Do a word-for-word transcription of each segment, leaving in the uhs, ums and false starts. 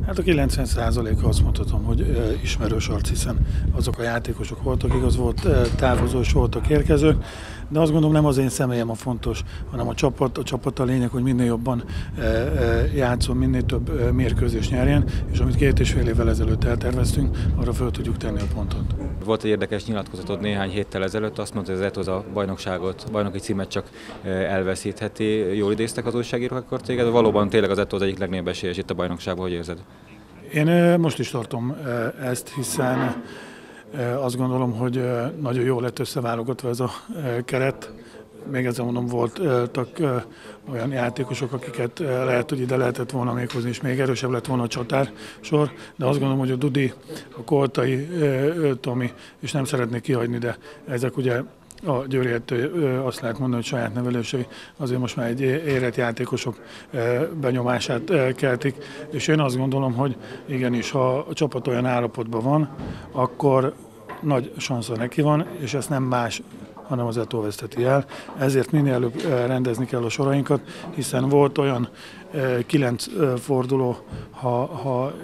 Hát a kilencven százaléka azt mondhatom, hogy ismerős arc, hiszen azok a játékosok voltak, igaz volt távozó és voltak érkezők, de azt gondolom nem az én személyem a fontos, hanem a csapat. A csapat a lényeg, hogy minél jobban játszom, minél több mérkőzést nyerjen, és amit két és fél évvel ezelőtt elterveztünk, arra föl tudjuk tenni a pontot. Volt egy érdekes nyilatkozatod néhány héttel ezelőtt, azt mondta, hogy az Etoz a bajnokságot, bajnoki címet csak elveszítheti. Jól idéztek az újságírók akkor téged? Valóban tényleg az Etoz egyik legnagyobb esélyes itt a bajnokságban, hogy érzed? Én most is tartom ezt, hiszen azt gondolom, hogy nagyon jól lett összeválogatva ez a keret. Még ezzel mondom, voltak olyan játékosok, akiket lehet, hogy ide lehetett volna még hozni, és még erősebb lett volna a csatársor, de azt gondolom, hogy a Dudi, a Koltai, Tomi, és nem szeretnék kihagyni, de ezek ugye a Győriért azt lehet mondani, hogy saját nevelősei azért most már egy érett játékosok benyomását keltik, és én azt gondolom, hogy igenis, ha a csapat olyan állapotban van, akkor nagy sanszor neki van, és ezt nem más, hanem az Eto veszteti el. Ezért minél előbb rendezni kell a sorainkat, hiszen volt olyan kilenc forduló, ha, ha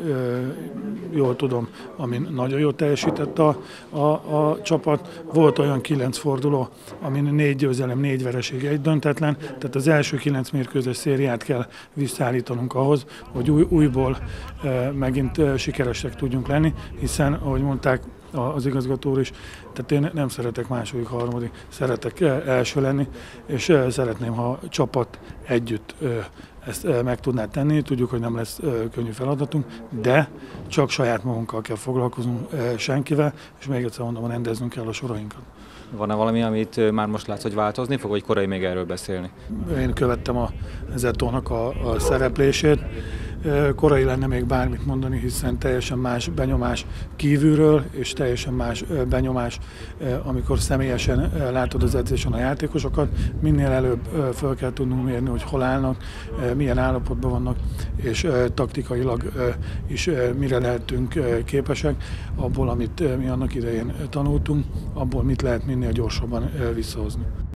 jól tudom, amin nagyon jól teljesített a, a, a csapat. Volt olyan kilenc forduló, amin négy győzelem, négy vereség, egy döntetlen. Tehát az első kilenc mérkőzés szériát kell visszaállítanunk ahhoz, hogy új, újból megint sikeresek tudjunk lenni, hiszen, ahogy mondták az igazgató úr is, tehát én nem szeretek második, harmadik, szeretek első lenni, és szeretném, ha a csapat együtt ezt meg tudná tenni. Tudjuk, hogy nem lesz könnyű feladatunk, de csak saját magunkkal kell foglalkoznunk, senkivel, és még egyszer mondom, rendeznünk kell a sorainkat. Van-e valami, amit már most látsz, hogy változni fog, vagy korai még erről beszélni? Én követtem a Etónak a, a szereplését. Korai lenne még bármit mondani, hiszen teljesen más benyomás kívülről, és teljesen más benyomás, amikor személyesen látod az edzésen a játékosokat. Minél előbb fel kell tudnunk mérni, hogy hol állnak, milyen állapotban vannak, és taktikailag is mire lehetünk képesek, abból, amit mi annak idején tanultunk, abból mit lehet minél gyorsabban visszahozni.